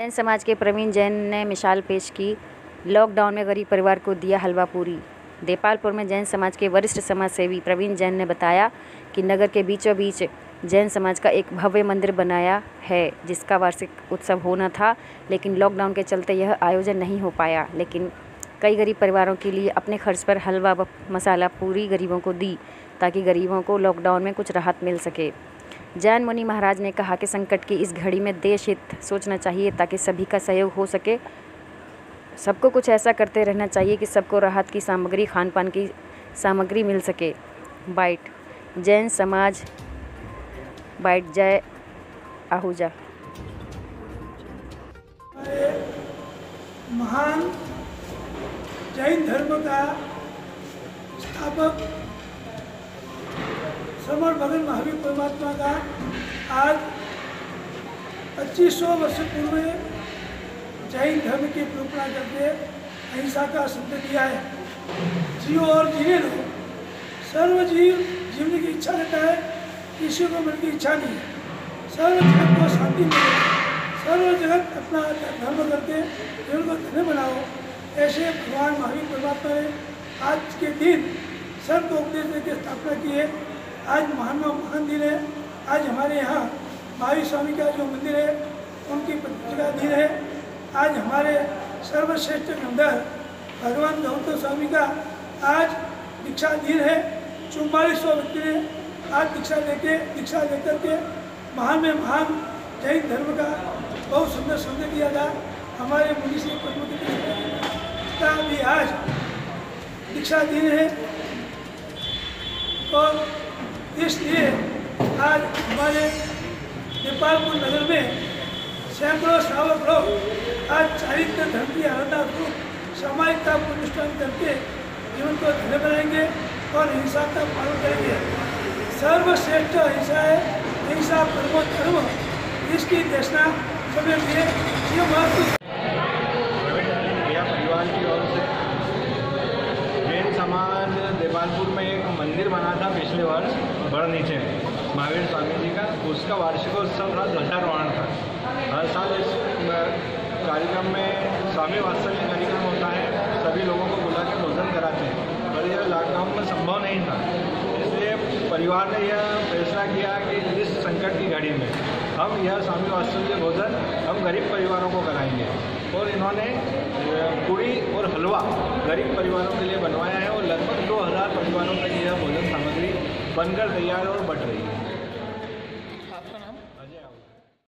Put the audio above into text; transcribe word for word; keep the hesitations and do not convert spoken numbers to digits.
जैन समाज के प्रवीण जैन ने मिसाल पेश की। लॉकडाउन में गरीब परिवार को दिया हलवा पूरी। देपालपुर में जैन समाज के वरिष्ठ समाज सेवी प्रवीण जैन ने बताया कि नगर के बीचों बीच जैन समाज का एक भव्य मंदिर बनाया है, जिसका वार्षिक उत्सव होना था, लेकिन लॉकडाउन के चलते यह आयोजन नहीं हो पाया। लेकिन कई गरीब परिवारों के लिए अपने खर्च पर हलवा व मसाला पूरी गरीबों को दी, ताकि गरीबों को लॉकडाउन में कुछ राहत मिल सके। जैन मुनि महाराज ने कहा कि संकट की इस घड़ी में देश हित सोचना चाहिए, ताकि सभी का सहयोग हो सके। सबको कुछ ऐसा करते रहना चाहिए कि सबको राहत की सामग्री, खान पान की सामग्री मिल सके। बाइट जैन समाज बाइट जय आहूजा। महान जैन धर्म का स्थापक श्रमण भगत महावीर परमात्मा का आज पच्चीस सौ वर्ष पूर्व जैन धर्म की प्रोपना करके अहिंसा का संदेश दिया है। जियो और जीने लो। सर्व जीव जीवने की इच्छा रहता है, किसी को मरने की इच्छा नहीं है। सर्व जगत को शांति मिले, सर्व जगत अपना धर्म करके जीवन को धन्य बनाओ। ऐसे भगवान महावीर परमात्मा ने आज के दिन सर्व को उपदेश देकर स्थापना की है। आज महान महान दिन है। आज हमारे यहाँ महावीर स्वामी का जो मंदिर है, उनकी प्रतिष्ठा दिन है। आज हमारे सर्वश्रेष्ठ गंधर भगवान गौतम स्वामी का आज दीक्षा दिन है। चौवालीस सौ व्यक्ति ने आज दीक्षा लेके दीक्षा लेकर के महान में महान जैन धर्म का बहुत सुंदर संदेश दिया था। हमारे मुनि श्री पद्मवती का भी आज दीक्षा दिन है, और इसलिए आज हमारे देपालपुर नगर में सैकड़ों श्रावक लोग आज चारित्र धर्म की आराधना को सामाजिकता को अनुष्ठान करके जीवन को धन्य बनाएंगे और हिंसा का पालन करेंगे। सर्वश्रेष्ठ अहिंसा है, अहिंसा परमो धर्म, इसकी देशना सभी लिए ये महत्व। परिवार की ओर से जैन समाज देपालपुर में एक मंदिर बना था पिछले वर्ष बड़ नीचे महावीर स्वामी जी का, उसका वार्षिकोत्सव था, ध्वजारोहण था। हर साल इस कार्यक्रम में स्वामी वात्सल्य कार्यक्रम होता है, सभी लोगों को बुला के भोजन कराते हैं, पर यह लॉकडाउन में संभव नहीं था। इसलिए परिवार ने यह फैसला किया कि इस संकट की घड़ी में हम यह स्वामी वात्सल्य भोजन हम गरीब परिवारों को कराएंगे, और इन्होंने पूड़ी और हलवा गरीब परिवारों के लिए बनवाया है, और लगभग दो हज़ार परिवारों तक यह भोजन सामग्री बनकर तैयार और बट रही है।